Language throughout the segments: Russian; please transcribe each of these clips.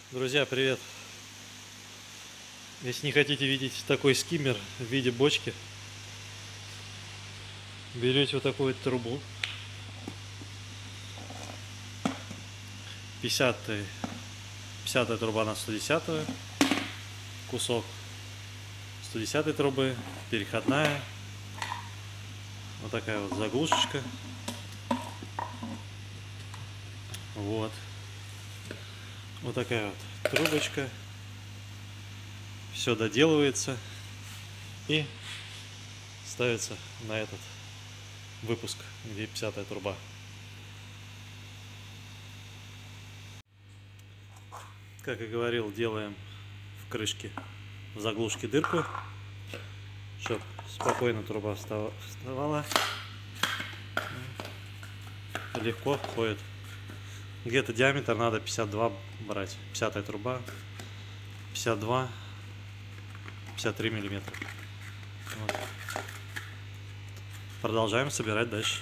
Друзья, привет! Если не хотите видеть такой скиммер в виде бочки, берете вот такую вот трубу 50 50 труба на 110, кусок 110 трубы, переходная, вот такая вот заглушечка, вот такая вот трубочка, все доделывается и ставится на этот выпуск, где 50 труба. Как и говорил, делаем в крышке, в заглушке дырку, чтобы спокойно труба вставала, легко входит. Где-то диаметр надо 52 брать, 50 труба, 52, 53 миллиметра. Вот. Продолжаем собирать дальше.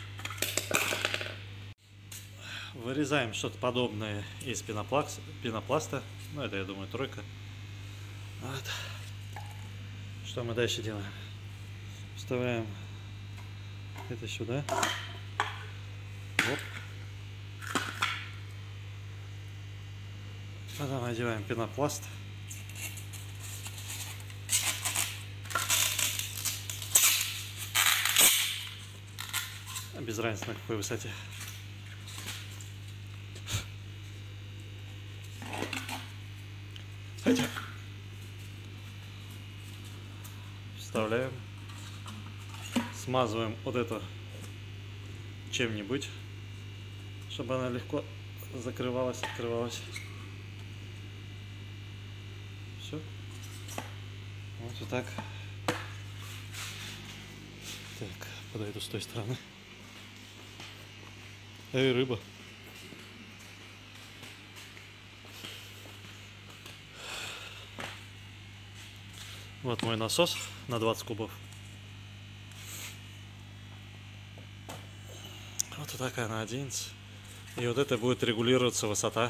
Вырезаем что-то подобное из пенопласта. Ну, это, я думаю, тройка. Вот. Что мы дальше делаем? Вставляем это сюда. Оп. Потом одеваем пенопласт. Без разницы на какой высоте. Вставляем, смазываем вот это чем-нибудь, чтобы она легко закрывалась, открывалась. Все. Вот так. Так, подойду с той стороны. Эй, рыба. Вот мой насос на 20 кубов. Вот такая на 11. И вот это будет регулироваться высота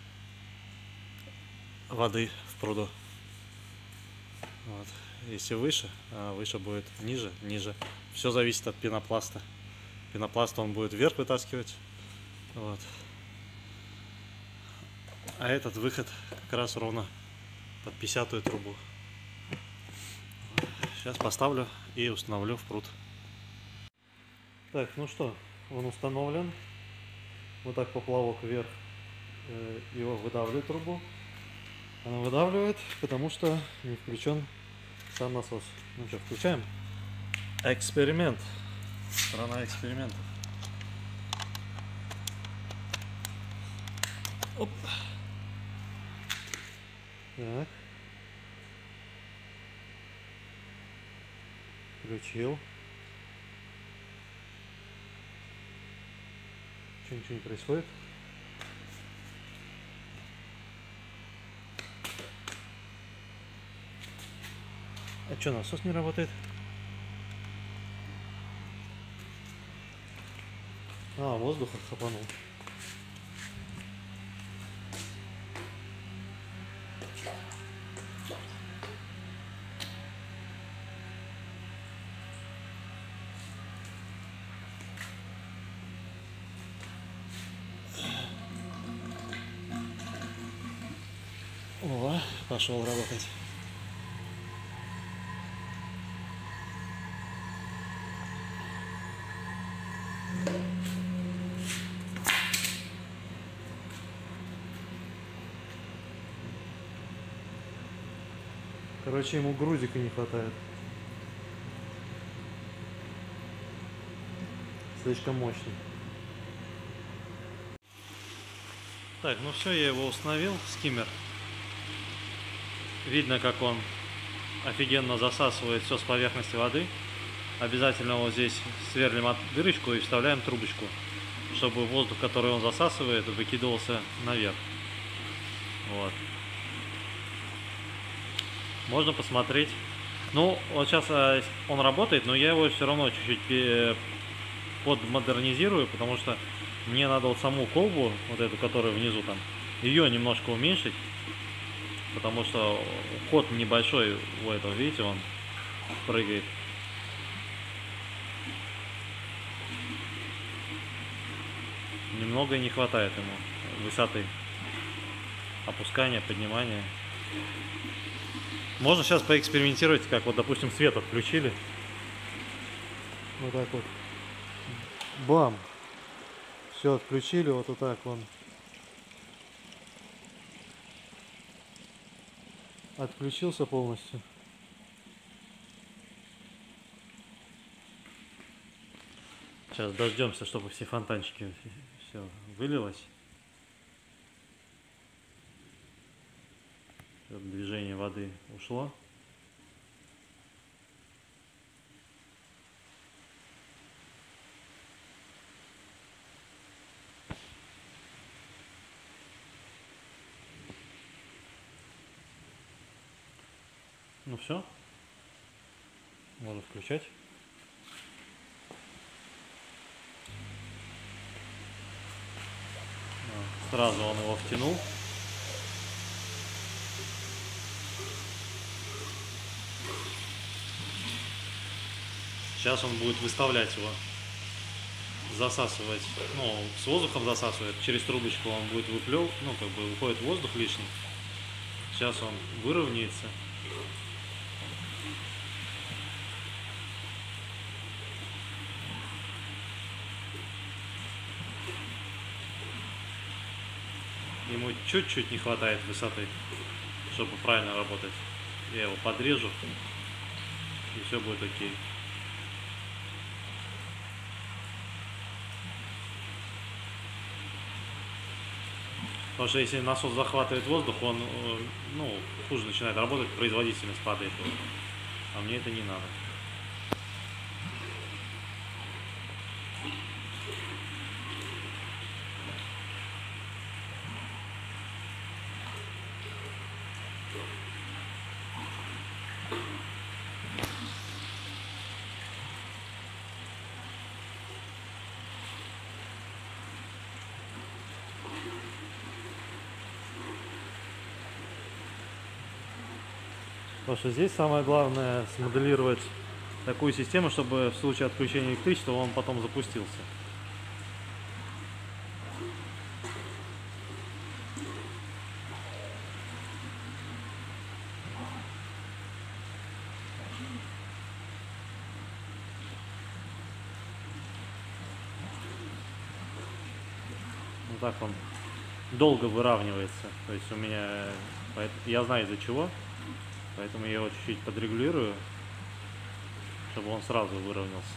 воды в пруду. Вот. Если выше, выше будет, ниже, ниже. Все зависит от пенопласта. Пенопласт он будет вверх вытаскивать. Вот. А этот выход как раз ровно под 50-ю трубу. Сейчас поставлю и установлю в пруд. Так, ну что, он установлен. Вот так поплавок вверх его выдавливает трубу. Она выдавливает, потому что не включен сам насос. Ну что, включаем? Эксперимент. Страна экспериментов. Оп. Так. Включил. Ничего не происходит. А что, насос не работает? Воздуха хапанул. О, пошел работать. Короче, ему грузика не хватает. Слишком мощный. Так, ну все, я его установил, скиммер. Видно, как он офигенно засасывает все с поверхности воды. Обязательно вот здесь сверлим дырочку и вставляем трубочку, чтобы воздух, который он засасывает, выкидывался наверх. Вот. Можно посмотреть. Ну, вот сейчас он работает, но я его все равно чуть-чуть подмодернизирую, потому что мне надо вот саму колбу, вот эту, которая внизу там, ее немножко уменьшить, потому что ход небольшой у этого, видите, он прыгает. Немного не хватает ему высоты. Опускания, поднимания. Можно сейчас поэкспериментировать, как вот, допустим, свет отключили. Вот так вот. Бам! Все отключили, вот так он. Отключился полностью. Сейчас дождемся, чтобы все фонтанчики все вылилось. Движение воды ушло. Ну все, можно включать. Сразу он его втянул. Сейчас он будет выставлять его, засасывать, ну, с воздухом засасывает, через трубочку он будет выплевывать, ну, как бы выходит воздух лишний. Сейчас он выровняется. Ему чуть-чуть не хватает высоты, чтобы правильно работать. Я его подрежу, и все будет окей. Потому что если насос захватывает воздух, он, ну, хуже начинает работать, производительность падает. А мне это не надо. Потому что здесь самое главное смоделировать такую систему, чтобы в случае отключения электричества он потом запустился. Вот так он долго выравнивается. То есть у меня, я знаю из-за чего. Поэтому я его чуть-чуть подрегулирую, чтобы он сразу выровнялся.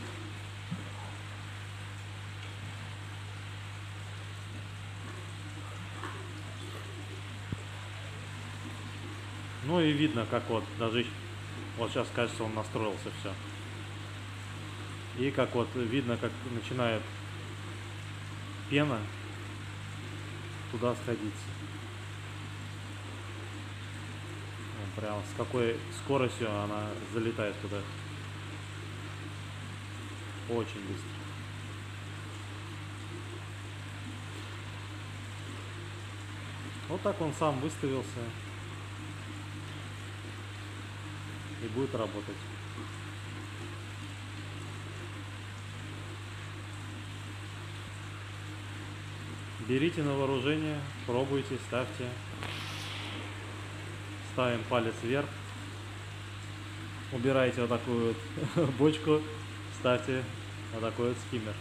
Ну и видно, как вот даже вот сейчас, кажется, он настроился все. И как вот видно, как начинает пена туда сходиться. Прям с какой скоростью она залетает туда. Очень быстро. Вот так он сам выставился и будет работать. Берите на вооружение, пробуйте, ставьте. Ставим палец вверх, убираете вот такую вот бочку, ставьте вот такой вот скиммер.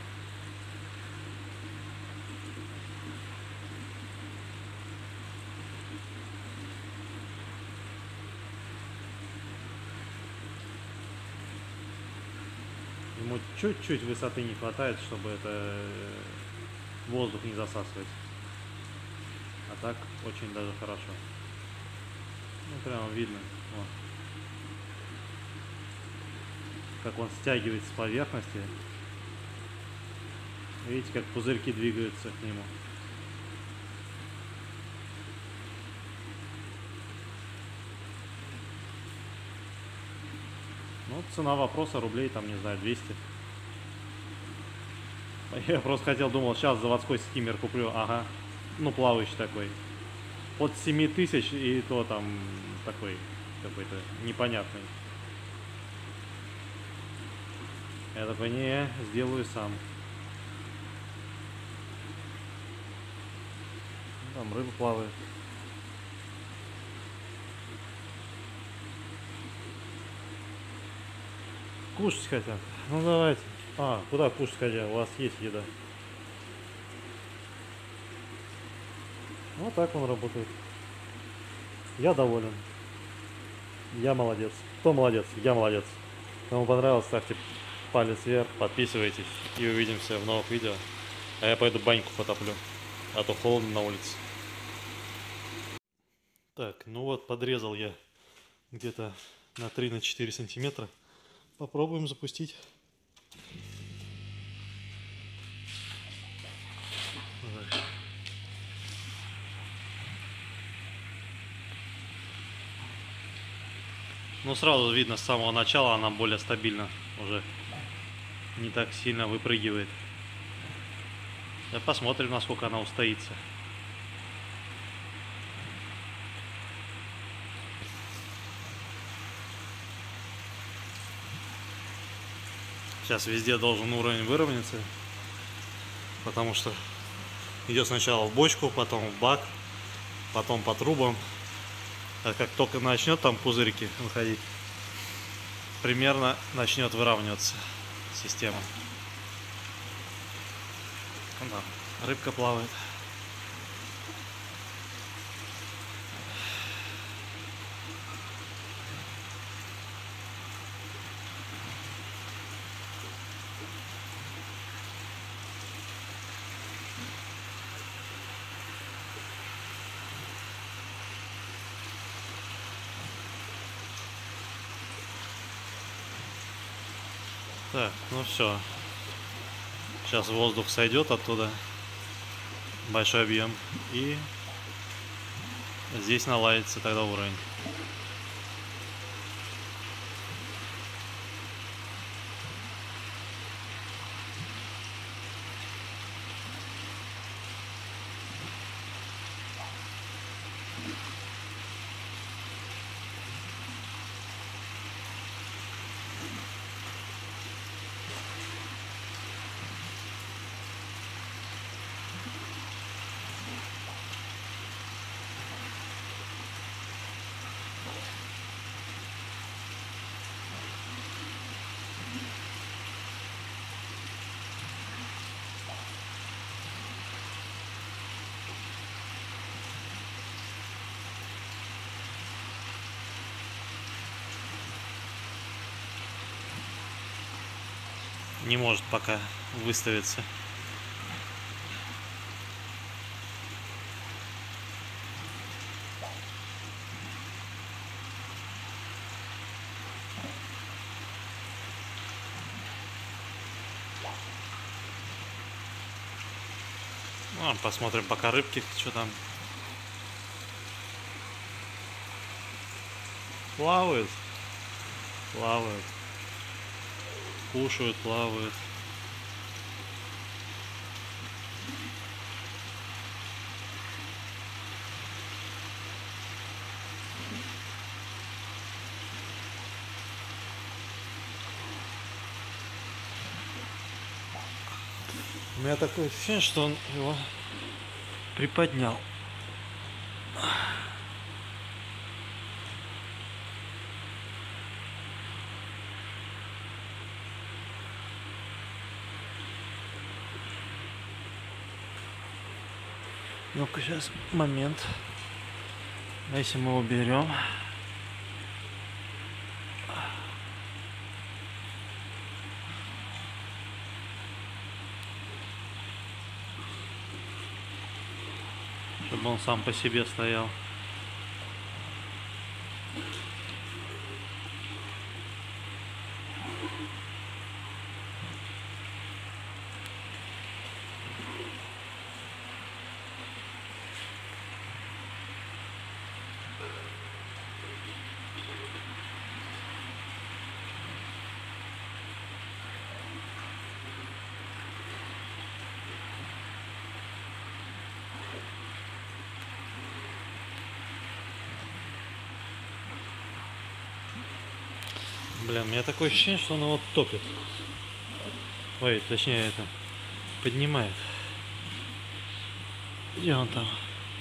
Ему чуть-чуть высоты не хватает, чтобы это воздух не засасывать. А так очень даже хорошо. Ну, прямо видно, вот, как он стягивается с поверхности. Видите, как пузырьки двигаются к нему. Ну, цена вопроса рублей, там, не знаю, 200. Я просто хотел, думал, сейчас заводской скиммер куплю, ага, ну, плавающий такой. от 7000, и то там такой какой-то непонятный. Я такой, не, сделаю сам. Там рыба плавает. Кушать хотят. Ну давайте. А, куда кушать хотят? У вас есть еда. Вот так он работает. Я доволен. Я молодец. Кто молодец? Я молодец. Кому понравилось, ставьте палец вверх, подписывайтесь и увидимся в новых видео. А я пойду баньку потоплю, а то холодно на улице. Так, ну вот подрезал я где-то на 3-4 сантиметра. Попробуем запустить. Ну сразу видно с самого начала она более стабильна уже. Не так сильно выпрыгивает. Да посмотрим, насколько она устоится. Сейчас везде должен уровень выровняться. Потому что идет сначала в бочку, потом в бак, потом по трубам. А как только начнет там пузырики выходить, примерно начнет выравниваться система. Да, рыбка плавает. Так, ну все. Сейчас воздух сойдет оттуда. Большой объем. И здесь наладится тогда уровень. Не может пока выставиться. Ну, посмотрим пока рыбки, что там. Плавают. Плавают. Кушают, плавают. У меня такое ощущение, что он его приподнял. Ну-ка, сейчас момент. А если мы уберем? Чтобы он сам по себе стоял. Блин, у меня такое ощущение, что он его топит. Ой, точнее это поднимает. Где он там?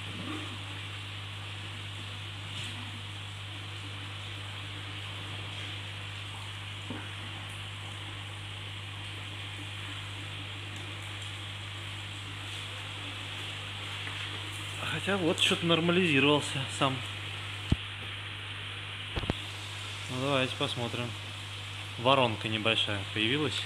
Хотя вот что-то нормализировался сам. Ну давайте посмотрим. Воронка небольшая появилась.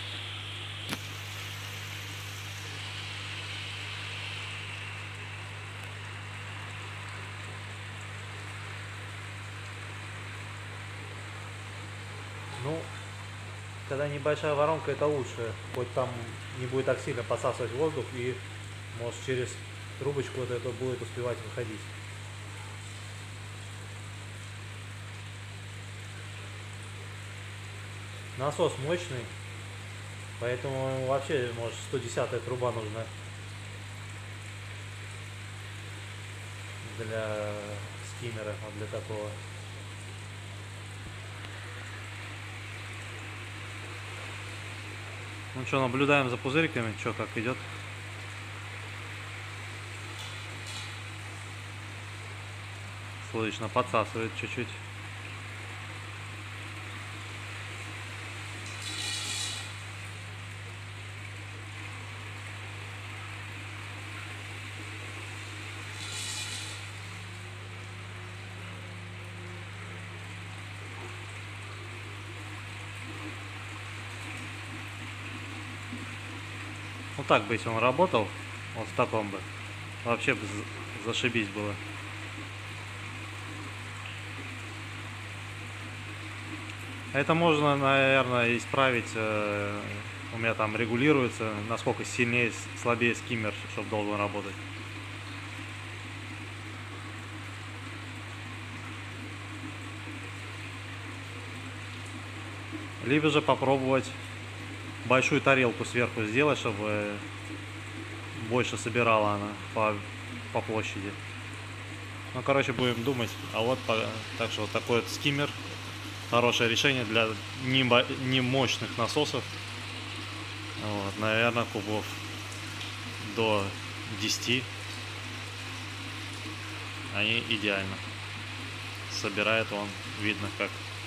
Ну, когда небольшая воронка, это лучше. Хоть там не будет так сильно посасывать воздух, и может через трубочку вот это будет успевать выходить. Насос мощный, поэтому вообще может 110-я труба нужна для скиммера, вот для такого. Ну что, наблюдаем за пузырьками, что как идет. Слышно, подсасывает чуть-чуть. Ну так бы, если он работал, вот в таком бы, вообще бы зашибись было. Это можно, наверное, исправить. У меня там регулируется, насколько сильнее, слабее скиммер, чтобы должен работать. Либо же попробовать большую тарелку сверху сделать, чтобы больше собирала она по площади. Ну, короче, будем думать. А вот так что вот такой вот скиммер. Хорошее решение для не мощных насосов. Вот, наверное, кубов до 10. Они идеально. Собирает он, видно как.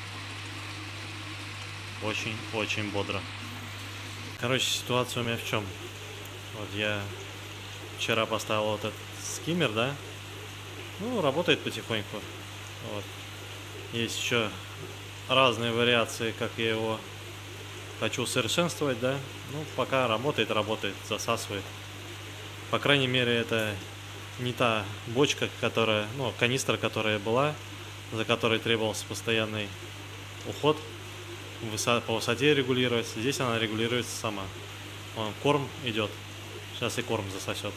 Очень-очень бодро. Короче, ситуация у меня в чем? Вот я вчера поставил вот этот скиммер, да? Ну, работает потихоньку. Вот. Есть еще разные вариации, как я его хочу усовершенствовать, да? Ну, пока работает, засасывает. По крайней мере, это не та бочка, которая, ну, канистра, которая была, за которой требовался постоянный уход. По высоте регулировать. Здесь она регулируется сама. Вон, корм идет. Сейчас и корм засосет.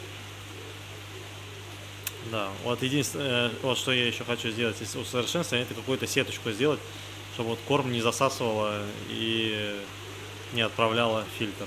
Да, вот единственное, вот что я еще хочу сделать из усовершенствования, это какую-то сеточку сделать, чтобы вот корм не засасывала и не отправляла в фильтр.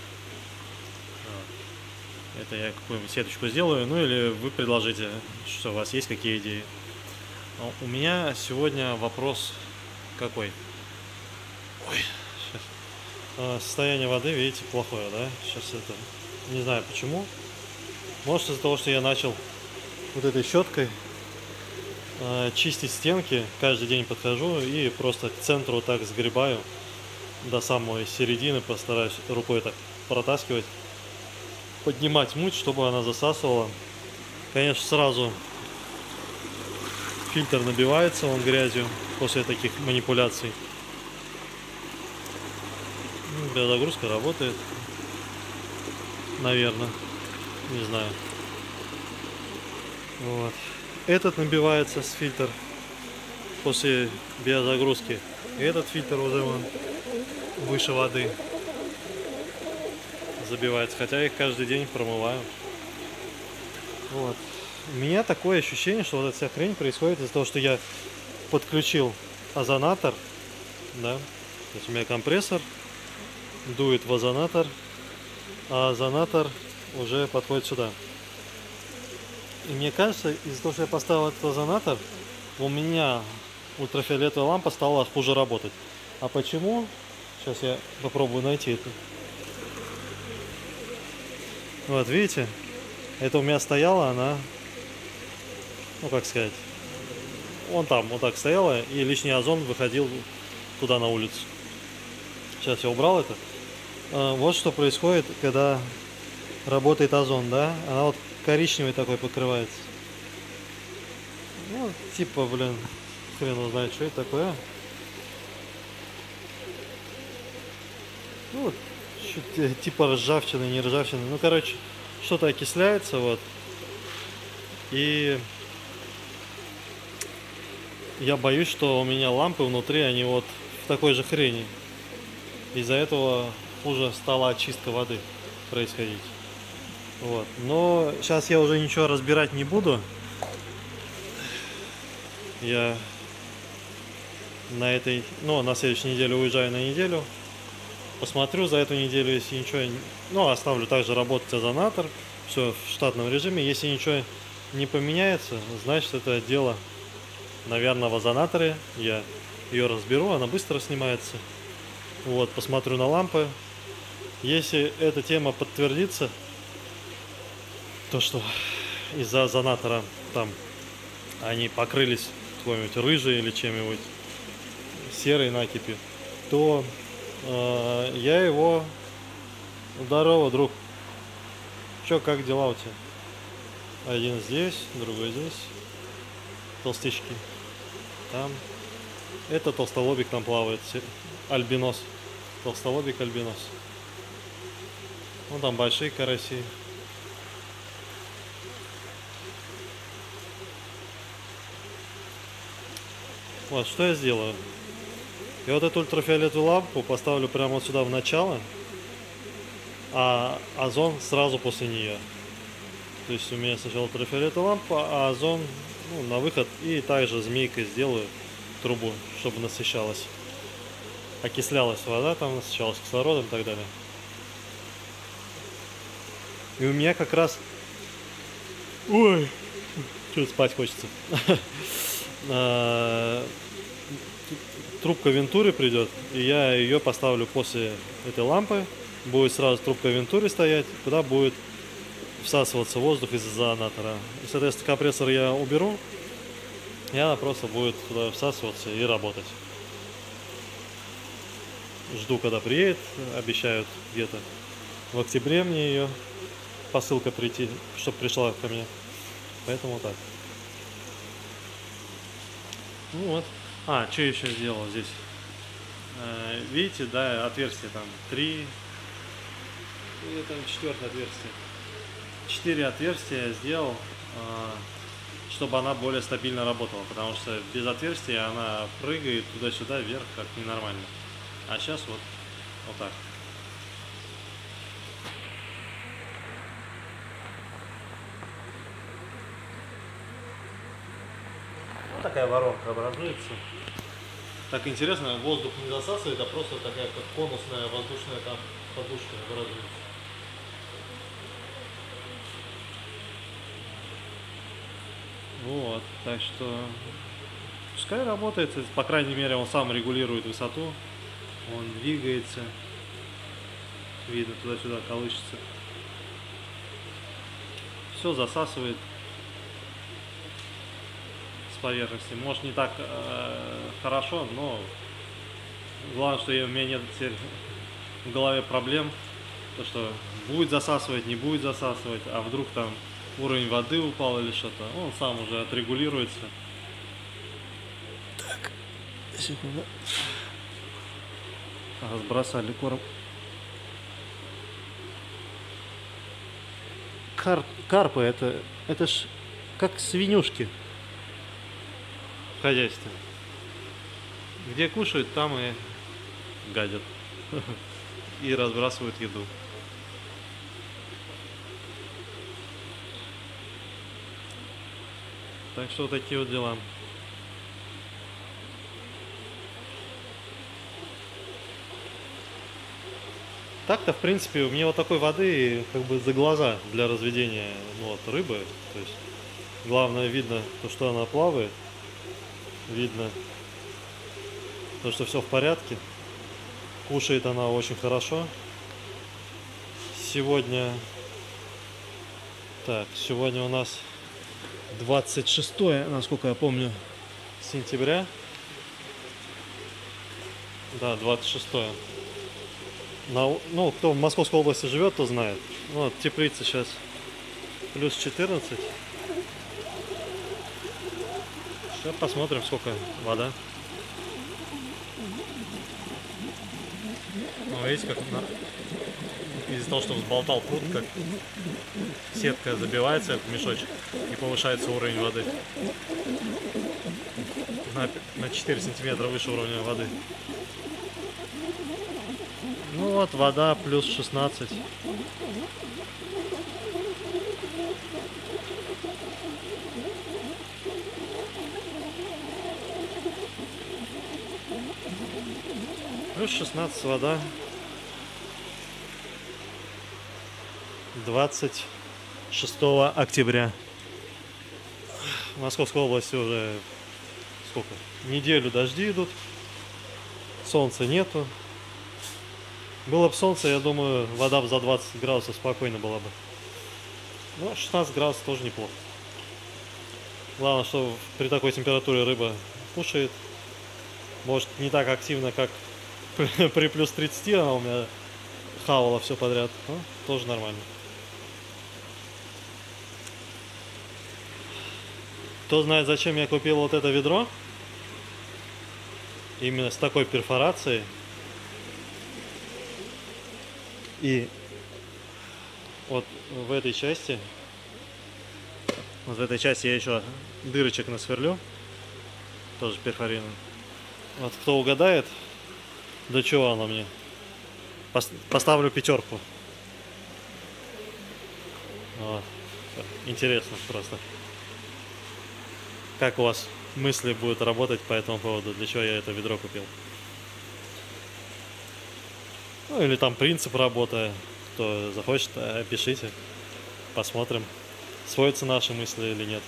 Вот. Это я какую-нибудь сеточку сделаю, ну или вы предложите, что у вас есть какие идеи. Но у меня сегодня вопрос какой? Ой, сейчас. Состояние воды, видите, плохое, да? Сейчас это, не знаю почему. Может из-за того, что я начал вот этой щеткой чистить стенки. Каждый день подхожу и просто к центру так сгребаю до самой середины, постараюсь рукой так протаскивать, поднимать муть, чтобы она засасывала. Конечно, сразу фильтр набивается он грязью после таких манипуляций. Биозагрузка работает, наверное, не знаю. Вот. Этот набивается с фильтр после биозагрузки. И этот фильтр уже вон выше воды забивается. Хотя их каждый день промываю. Вот. У меня такое ощущение, что вот эта вся хрень происходит из-за того, что я подключил озонатор. Да? То есть у меня компрессор дует в озонатор, а озонатор уже подходит сюда. И мне кажется, из-за того, что я поставил этот озонатор, у меня ультрафиолетовая лампа стала хуже работать. А почему? Сейчас я попробую найти это. Вот, видите? Это у меня стояла, она, ну как сказать, он там вот так стояла, и лишний озон выходил туда на улицу. Сейчас я убрал это. Вот что происходит, когда работает озон, да? Она вот коричневый такой покрывается. Ну, типа, блин, хрен его знает, что это такое. Ну, типа ржавчины, не ржавчины. Ну, короче, что-то окисляется, вот. И я боюсь, что у меня лампы внутри, они вот в такой же хрени. Из-за этого хуже стала очистка воды происходить. Вот. Но сейчас я уже ничего разбирать не буду. Я на следующей неделе уезжаю на неделю. Посмотрю за эту неделю, если ничего... Ну, оставлю также работать озонатор. Все в штатном режиме. Если ничего не поменяется, значит, это дело, наверное, в озонаторе. Я ее разберу, она быстро снимается. Вот, посмотрю на лампы. Если эта тема подтвердится, то что из-за озонатора там они покрылись какой-нибудь рыжей или чем-нибудь, серой накипью, то я его... Здорово, друг. Чё, как дела у тебя? Один здесь, другой здесь. Толстячки. Там. Это толстолобик там плавает. Альбинос. Толстолобик альбинос. Ну там большие караси. Вот, что я сделаю? Я вот эту ультрафиолетовую лампу поставлю прямо вот сюда в начало, а озон сразу после нее. То есть у меня сначала ультрафиолетовая лампа, а озон на выход. И также змейкой сделаю трубу, чтобы насыщалась. Окислялась вода, там насыщалась кислородом и так далее. И у меня как раз... Ой, что-то спать хочется. Трубка Вентури придет, и я ее поставлю после этой лампы. Будет сразу трубка Вентури стоять, куда будет всасываться воздух из озонатора. И, соответственно, компрессор я уберу, и она просто будет туда всасываться и работать. Жду, когда приедет, обещают где-то в октябре мне ее посылка прийти, чтобы пришла ко мне. Поэтому так. Ну вот. Что еще сделал здесь? Видите, да, отверстие там 3. И там 4-е отверстие. 4 отверстия я сделал, чтобы она более стабильно работала. Потому что без отверстия она прыгает туда-сюда, вверх, как ненормально. А сейчас вот так. Вот такая воронка образуется. Так интересно, воздух не засасывает, а просто такая как конусная воздушная там подушка образуется. Вот, так что пускай работает, по крайней мере он сам регулирует высоту, он двигается, видно туда-сюда колышется. Все засасывает с поверхности. Может не так хорошо, но главное, что у меня нет теперь в голове проблем, то что будет засасывать, не будет засасывать, а вдруг там уровень воды упал или что-то, он сам уже отрегулируется. Так, секунду. Разбросали корм. Карпы это ж как свинюшки в хозяйстве. Где кушают, там и гадят. И разбрасывают еду. Так что вот такие вот дела. Так-то, в принципе, у меня вот такой воды как бы за глаза для разведения рыбы. То есть, главное, видно то, что она плавает. Видно то, что все в порядке. Кушает она очень хорошо. Сегодня... Так, сегодня у нас 26, насколько я помню, сентября. Да, 26. Ну, кто в Московской области живет, то знает. Вот, теплица сейчас плюс 14. Сейчас посмотрим, сколько вода. Ну, видите, как из-за того, что взболтал пруд, как сетка забивается в мешочек и повышается уровень воды на 4 сантиметра выше уровня воды. Ну вот, вода плюс 16. Плюс 16 вода. 26 октября. В Московской области уже сколько? Неделю дожди идут. Солнца нету. Было бы солнце, я думаю, вода бы за 20 градусов спокойно была бы. Ну, 16 градусов тоже неплохо. Главное, что при такой температуре рыба кушает. Может, не так активно, как при плюс 30, она у меня хавала все подряд. Но тоже нормально. Кто знает, зачем я купил вот это ведро? Именно с такой перфорацией. И вот в этой части я еще дырочек насверлю. Тоже перфорированный. Вот кто угадает, до чего она мне, поставлю 5. Вот. Интересно просто. Как у вас мысли будут работать по этому поводу, для чего я это ведро купил? Ну или там принцип работы. Кто захочет, пишите. Посмотрим, сводятся наши мысли или нет.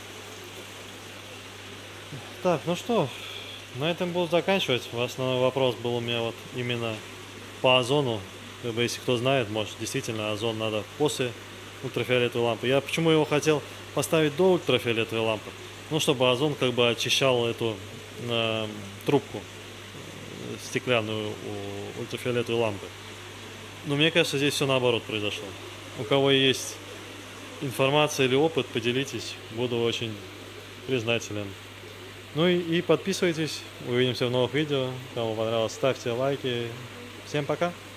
Так, ну что, на этом буду заканчивать. Основной вопрос был у меня вот именно по озону. Как бы, если кто знает, может, действительно озон надо после ультрафиолетовой лампы. Я почему его хотел поставить до ультрафиолетовой лампы? Ну, чтобы озон как бы очищал эту трубку стеклянную у ультрафиолетовой лампы. Но мне кажется, здесь все наоборот произошло. У кого есть информация или опыт, поделитесь. Буду очень признателен. Ну и подписывайтесь. Увидимся в новых видео. Кому понравилось, ставьте лайки. Всем пока!